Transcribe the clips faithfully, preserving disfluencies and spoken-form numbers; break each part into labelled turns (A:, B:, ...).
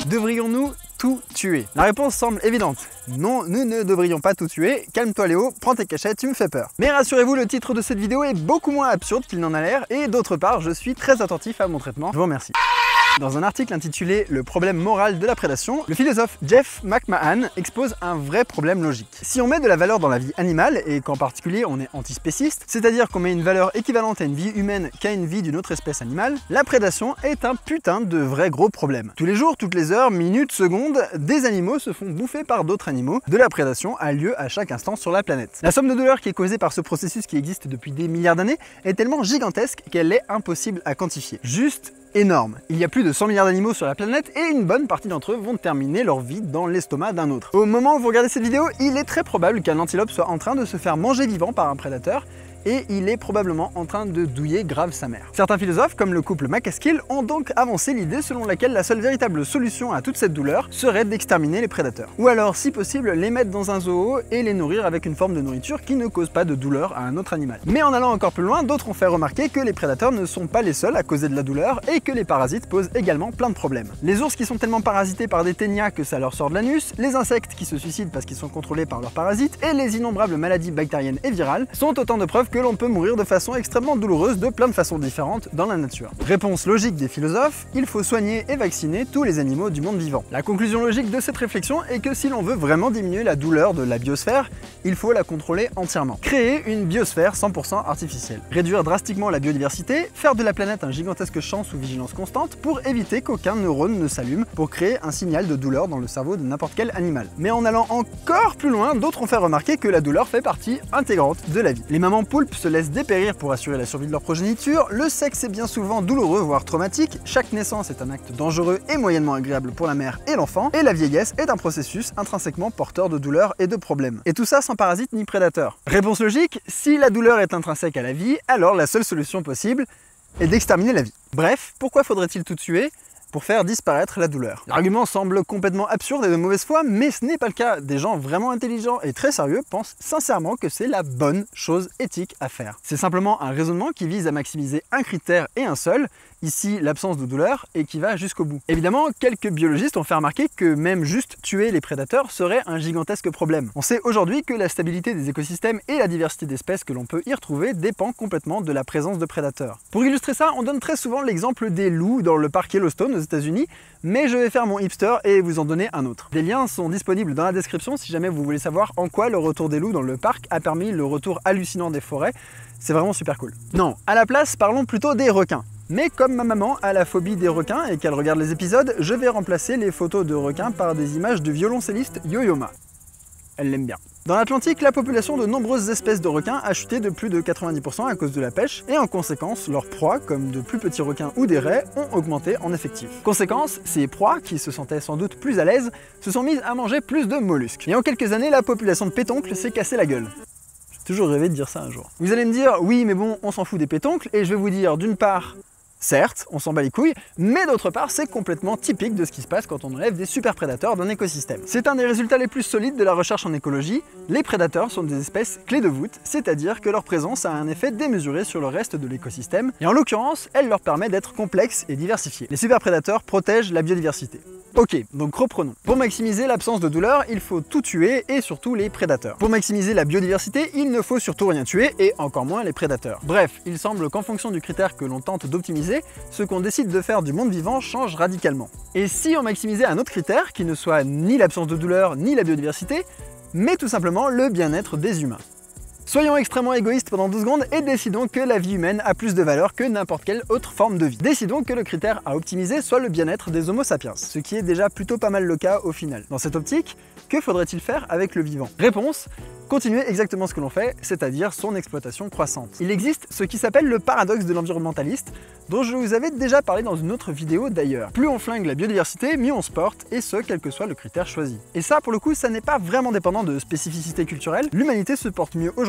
A: Devrions-nous tout tuer? La réponse semble évidente. Non, nous ne devrions pas tout tuer. Calme-toi Léo, prends tes cachets, tu me fais peur. Mais rassurez-vous, le titre de cette vidéo est beaucoup moins absurde qu'il n'en a l'air et d'autre part, je suis très attentif à mon traitement. Je vous remercie. Dans un article intitulé « Le problème moral de la prédation », le philosophe Jeff McMahon expose un vrai problème logique. Si on met de la valeur dans la vie animale, et qu'en particulier on est antispéciste, c'est-à-dire qu'on met une valeur équivalente à une vie humaine qu'à une vie d'une autre espèce animale, la prédation est un putain de vrai gros problème. Tous les jours, toutes les heures, minutes, secondes, des animaux se font bouffer par d'autres animaux. De la prédation a lieu à chaque instant sur la planète. La somme de douleur qui est causée par ce processus qui existe depuis des milliards d'années est tellement gigantesque qu'elle est impossible à quantifier. Juste énorme. Il y a plus de cent milliards d'animaux sur la planète et une bonne partie d'entre eux vont terminer leur vie dans l'estomac d'un autre. Au moment où vous regardez cette vidéo, il est très probable qu'un antilope soit en train de se faire manger vivant par un prédateur et il est probablement en train de douiller grave sa mère. Certains philosophes, comme le couple MacAskill, ont donc avancé l'idée selon laquelle la seule véritable solution à toute cette douleur serait d'exterminer les prédateurs. Ou alors, si possible, les mettre dans un zoo et les nourrir avec une forme de nourriture qui ne cause pas de douleur à un autre animal. Mais en allant encore plus loin, d'autres ont fait remarquer que les prédateurs ne sont pas les seuls à causer de la douleur et que les parasites posent également plein de problèmes. Les ours qui sont tellement parasités par des ténias que ça leur sort de l'anus, les insectes qui se suicident parce qu'ils sont contrôlés par leurs parasites et les innombrables maladies bactériennes et virales sont autant de preuves que l'on peut mourir de façon extrêmement douloureuse de plein de façons différentes dans la nature. Réponse logique des philosophes, il faut soigner et vacciner tous les animaux du monde vivant. La conclusion logique de cette réflexion est que si l'on veut vraiment diminuer la douleur de la biosphère, il faut la contrôler entièrement. Créer une biosphère cent pour cent artificielle. Réduire drastiquement la biodiversité, faire de la planète un gigantesque champ sous vigilance constante pour éviter qu'aucun neurone ne s'allume pour créer un signal de douleur dans le cerveau de n'importe quel animal. Mais en allant encore plus loin, d'autres ont fait remarquer que la douleur fait partie intégrante de la vie. Les mamans poulpes se laissent dépérir pour assurer la survie de leur progéniture, le sexe est bien souvent douloureux voire traumatique, chaque naissance est un acte dangereux et moyennement agréable pour la mère et l'enfant, et la vieillesse est un processus intrinsèquement porteur de douleurs et de problèmes. Et tout ça sans parasites ni prédateurs. Réponse logique, si la douleur est intrinsèque à la vie, alors la seule solution possible est d'exterminer la vie. Bref, pourquoi faudrait-il tout tuer ? Pour faire disparaître la douleur. L'argument semble complètement absurde et de mauvaise foi, mais ce n'est pas le cas. Des gens vraiment intelligents et très sérieux pensent sincèrement que c'est la bonne chose éthique à faire. C'est simplement un raisonnement qui vise à maximiser un critère et un seul, ici l'absence de douleur, et qui va jusqu'au bout. Évidemment, quelques biologistes ont fait remarquer que même juste tuer les prédateurs serait un gigantesque problème. On sait aujourd'hui que la stabilité des écosystèmes et la diversité d'espèces que l'on peut y retrouver dépend complètement de la présence de prédateurs. Pour illustrer ça, on donne très souvent l'exemple des loups dans le parc Yellowstone aux États-Unis, mais je vais faire mon hipster et vous en donner un autre. Des liens sont disponibles dans la description si jamais vous voulez savoir en quoi le retour des loups dans le parc a permis le retour hallucinant des forêts. C'est vraiment super cool. Non, à la place, parlons plutôt des requins. Mais comme ma maman a la phobie des requins et qu'elle regarde les épisodes, je vais remplacer les photos de requins par des images du violoncelliste Yo-Yo Ma. Elle l'aime bien. Dans l'Atlantique, la population de nombreuses espèces de requins a chuté de plus de quatre-vingt-dix pour cent à cause de la pêche, et en conséquence, leurs proies, comme de plus petits requins ou des raies, ont augmenté en effectif. Conséquence, ces proies, qui se sentaient sans doute plus à l'aise, se sont mises à manger plus de mollusques. Et en quelques années, la population de pétoncles s'est cassé la gueule. J'ai toujours rêvé de dire ça un jour. Vous allez me dire, oui mais bon, on s'en fout des pétoncles, et je vais vous dire d'une part, certes, on s'en bat les couilles, mais d'autre part, c'est complètement typique de ce qui se passe quand on enlève des super prédateurs d'un écosystème. C'est un des résultats les plus solides de la recherche en écologie. Les prédateurs sont des espèces clés de voûte, c'est-à-dire que leur présence a un effet démesuré sur le reste de l'écosystème, et en l'occurrence, elle leur permet d'être complexes et diversifiés. Les super prédateurs protègent la biodiversité. Ok, donc reprenons. Pour maximiser l'absence de douleur, il faut tout tuer et surtout les prédateurs. Pour maximiser la biodiversité, il ne faut surtout rien tuer et encore moins les prédateurs. Bref, il semble qu'en fonction du critère que l'on tente d'optimiser, ce qu'on décide de faire du monde vivant change radicalement. Et si on maximisait un autre critère qui ne soit ni l'absence de douleur ni la biodiversité, mais tout simplement le bien-être des humains? Soyons extrêmement égoïstes pendant deux secondes et décidons que la vie humaine a plus de valeur que n'importe quelle autre forme de vie. Décidons que le critère à optimiser soit le bien-être des Homo sapiens, ce qui est déjà plutôt pas mal le cas au final. Dans cette optique, que faudrait-il faire avec le vivant? Réponse: continuer exactement ce que l'on fait, c'est-à-dire son exploitation croissante. Il existe ce qui s'appelle le paradoxe de l'environnementaliste, dont je vous avais déjà parlé dans une autre vidéo d'ailleurs. Plus on flingue la biodiversité, mieux on se porte, et ce, quel que soit le critère choisi. Et ça, pour le coup, ça n'est pas vraiment dépendant de spécificité culturelle. L'humanité se porte mieux aujourd'hui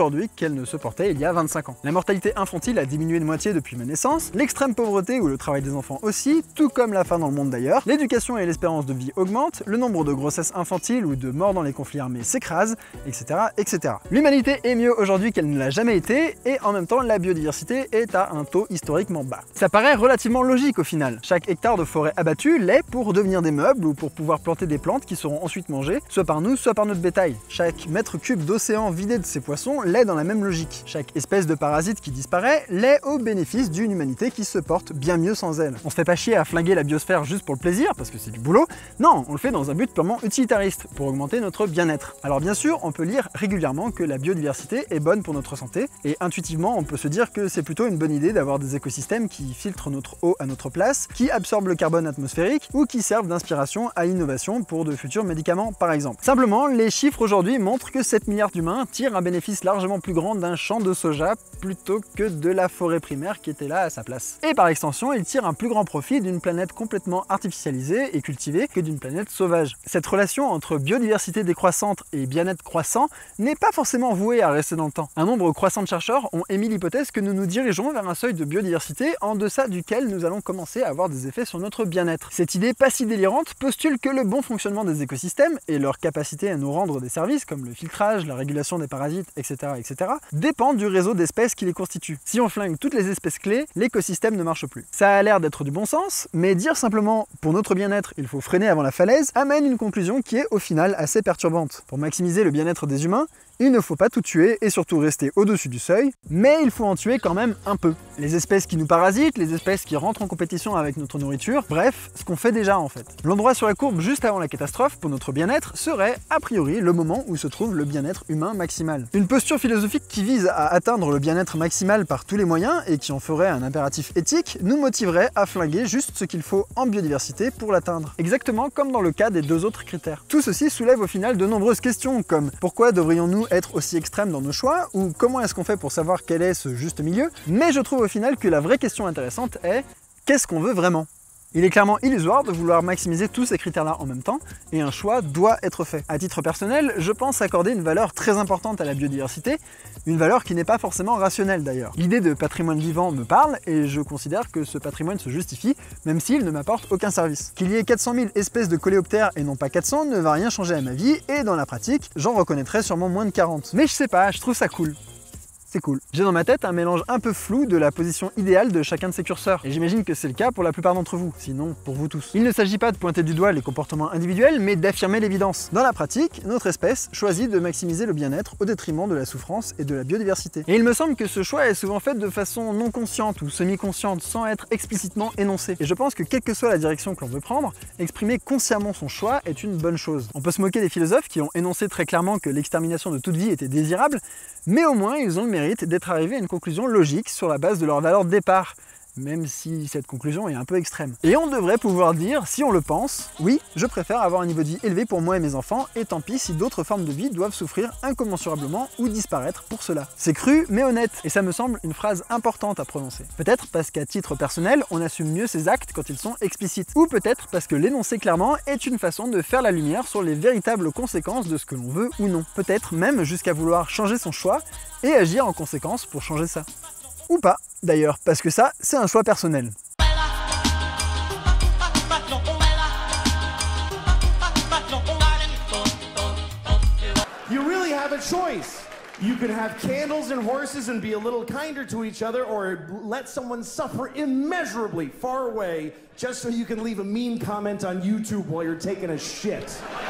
A: aujourd'hui qu'elle ne se portait il y a vingt-cinq ans. La mortalité infantile a diminué de moitié depuis ma naissance, l'extrême pauvreté ou le travail des enfants aussi, tout comme la faim dans le monde d'ailleurs, l'éducation et l'espérance de vie augmentent, le nombre de grossesses infantiles ou de morts dans les conflits armés s'écrase, et cetera et cetera. L'humanité est mieux aujourd'hui qu'elle ne l'a jamais été, et en même temps la biodiversité est à un taux historiquement bas. Ça paraît relativement logique au final. Chaque hectare de forêt abattu l'est pour devenir des meubles ou pour pouvoir planter des plantes qui seront ensuite mangées, soit par nous, soit par notre bétail. Chaque mètre cube d'océan vidé de ses poissons l'est dans la même logique. Chaque espèce de parasite qui disparaît l'est au bénéfice d'une humanité qui se porte bien mieux sans elle. On se fait pas chier à flinguer la biosphère juste pour le plaisir, parce que c'est du boulot. Non, on le fait dans un but purement utilitariste, pour augmenter notre bien-être. Alors bien sûr, on peut lire régulièrement que la biodiversité est bonne pour notre santé, et intuitivement, on peut se dire que c'est plutôt une bonne idée d'avoir des écosystèmes qui filtrent notre eau à notre place, qui absorbent le carbone atmosphérique, ou qui servent d'inspiration à l'innovation pour de futurs médicaments par exemple. Simplement, les chiffres aujourd'hui montrent que sept milliards d'humains tirent un bénéfice largement plus grand d'un champ de soja plutôt que de la forêt primaire qui était là à sa place. Et par extension, ils tirent un plus grand profit d'une planète complètement artificialisée et cultivée que d'une planète sauvage. Cette relation entre biodiversité décroissante et bien-être croissant n'est pas forcément vouée à rester dans le temps. Un nombre croissant de chercheurs ont émis l'hypothèse que nous nous dirigeons vers un seuil de biodiversité en deçà duquel nous allons commencer à avoir des effets sur notre bien-être. Cette idée pas si délirante postule que le bon fonctionnement des écosystèmes et leur capacité à nous rendre des services comme le filtrage, la régulation des parasites, et cetera, et cetera, dépend du réseau d'espèces qui les constituent. Si on flingue toutes les espèces clés, l'écosystème ne marche plus. Ça a l'air d'être du bon sens, mais dire simplement « pour notre bien-être, il faut freiner avant la falaise » amène une conclusion qui est au final assez perturbante. Pour maximiser le bien-être des humains, il ne faut pas tout tuer et surtout rester au-dessus du seuil, mais il faut en tuer quand même un peu. Les espèces qui nous parasitent, les espèces qui rentrent en compétition avec notre nourriture, bref, ce qu'on fait déjà en fait. L'endroit sur la courbe juste avant la catastrophe pour notre bien-être serait a priori le moment où se trouve le bien-être humain maximal. Une posture philosophique qui vise à atteindre le bien-être maximal par tous les moyens et qui en ferait un impératif éthique nous motiverait à flinguer juste ce qu'il faut en biodiversité pour l'atteindre. Exactement comme dans le cas des deux autres critères. Tout ceci soulève au final de nombreuses questions comme pourquoi devrions-nous être aussi extrêmes dans nos choix ou comment est-ce qu'on fait pour savoir quel est ce juste milieu, mais je trouve au final que la vraie question intéressante est qu'est-ce qu'on veut vraiment ? Il est clairement illusoire de vouloir maximiser tous ces critères-là en même temps, et un choix doit être fait. À titre personnel, je pense accorder une valeur très importante à la biodiversité, une valeur qui n'est pas forcément rationnelle d'ailleurs. L'idée de patrimoine vivant me parle, et je considère que ce patrimoine se justifie, même s'il ne m'apporte aucun service. Qu'il y ait quatre cent mille espèces de coléoptères et non pas quatre cents ne va rien changer à ma vie, et dans la pratique, j'en reconnaîtrais sûrement moins de quarante. Mais je sais pas, je trouve ça cool. C'est cool. J'ai dans ma tête un mélange un peu flou de la position idéale de chacun de ces curseurs, et j'imagine que c'est le cas pour la plupart d'entre vous, sinon pour vous tous. Il ne s'agit pas de pointer du doigt les comportements individuels, mais d'affirmer l'évidence. Dans la pratique, notre espèce choisit de maximiser le bien-être au détriment de la souffrance et de la biodiversité. Et il me semble que ce choix est souvent fait de façon non consciente ou semi-consciente, sans être explicitement énoncé. Et je pense que quelle que soit la direction que l'on veut prendre, exprimer consciemment son choix est une bonne chose. On peut se moquer des philosophes qui ont énoncé très clairement que l'extermination de toute vie était désirable, mais au moins ils ont le mérite d'être arrivés à une conclusion logique sur la base de leur valeur de départ, même si cette conclusion est un peu extrême. Et on devrait pouvoir dire, si on le pense, oui, je préfère avoir un niveau de vie élevé pour moi et mes enfants, et tant pis si d'autres formes de vie doivent souffrir incommensurablement ou disparaître pour cela. C'est cru, mais honnête, et ça me semble une phrase importante à prononcer. Peut-être parce qu'à titre personnel, on assume mieux ses actes quand ils sont explicites, ou peut-être parce que l'énoncer clairement est une façon de faire la lumière sur les véritables conséquences de ce que l'on veut ou non. Peut-être même jusqu'à vouloir changer son choix et agir en conséquence pour changer ça. Ou pas, d'ailleurs, parce que ça, c'est un choix personnel.
B: You really have a choice. You can have candles and horses and be a little kinder to each other, or let someone suffer immeasurably far away just so you can leave a mean comment on YouTube while you're taking a shit.